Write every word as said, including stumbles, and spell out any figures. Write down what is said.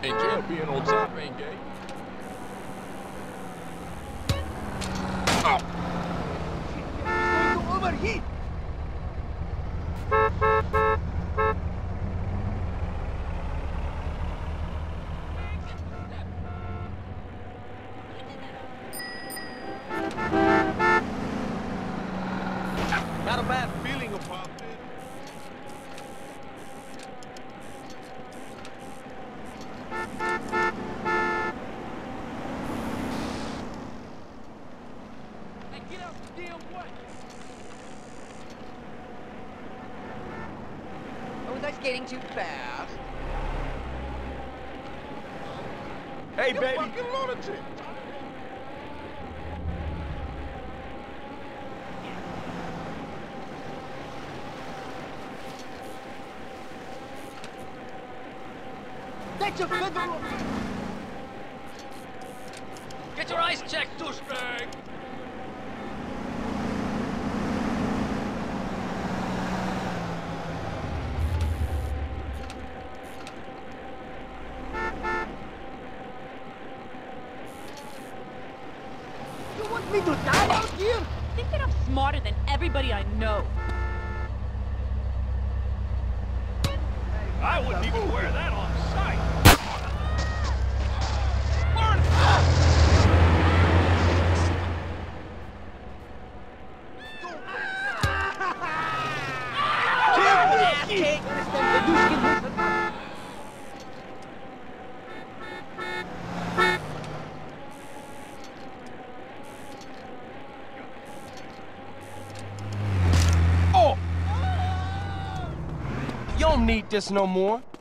in jail being on top ain't gay. Oh. He's going to overheat. Got a bad feeling about this. Hey, get out the damn way! Oh, that's getting too fast. Hey, you baby! Fucking lunatic! That's a federal... Get your eyes checked, douchebag! You want me to die out here? I think that I'm smarter than everybody I know. I wouldn't even wear that on sight! You don't need this no more.